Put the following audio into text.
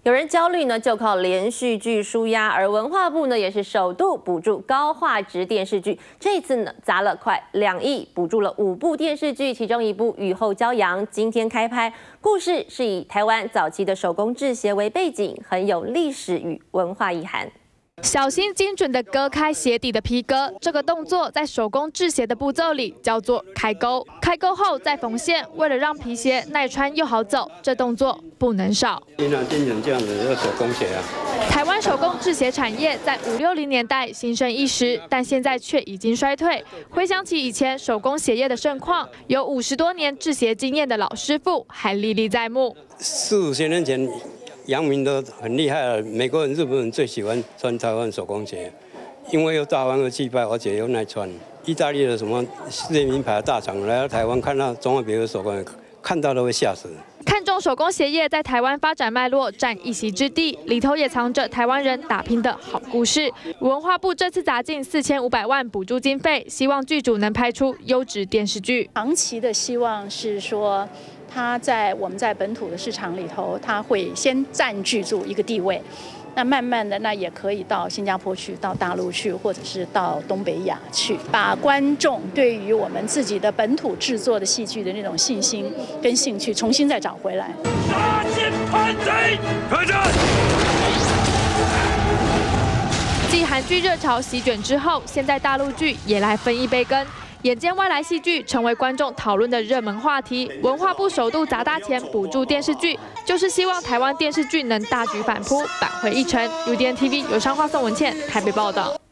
有人焦虑呢，就靠连续剧抒压，而文化部呢也是首度补助高画质电视剧，这次呢砸了快2亿，补助了5部电视剧，其中一部《雨后骄阳》今天开拍，故事是以台湾早期的手工制鞋为背景，很有历史与文化意涵。 小心精准地割开鞋底的皮革，这个动作在手工制鞋的步骤里叫做开钩。开钩后再缝线，为了让皮鞋耐穿又好走，这动作不能少。 经常变成这样子的手工鞋啊。 台湾手工制鞋产业在5、60年代兴盛一时，但现在却已经衰退。回想起以前手工鞋业的盛况，有50多年制鞋经验的老师傅还历历在目。 4、50年前。 阳明都很厉害了，美国人、日本人最喜欢穿台湾手工鞋，因为有大方的气派，而且又耐穿。意大利的什么世界名牌的大厂来到台湾，看到中华别的手工，看到都会吓死。 看中手工鞋业在台湾发展脉络占一席之地，里头也藏着台湾人打拼的好故事。文化部这次砸进4500万补助经费，希望剧组能拍出优质电视剧。 长期的希望是说。 我们在本土的市场里头，它会先占据住一个地位，那慢慢的，那也可以到新加坡去，到大陆去，或者是到东北亚去，把观众对于我们自己的本土制作的戏剧的那种信心跟兴趣重新再找回来。 杀进叛贼，开战！ 继韩剧热潮席卷之后，现在大陆剧也来分一杯羹。 眼见外来戏剧成为观众讨论的热门话题，文化部首度砸大钱补助电视剧，就是希望台湾电视剧能大举反扑，扳回一城。UDN TV 由商化宋文茜台北报道。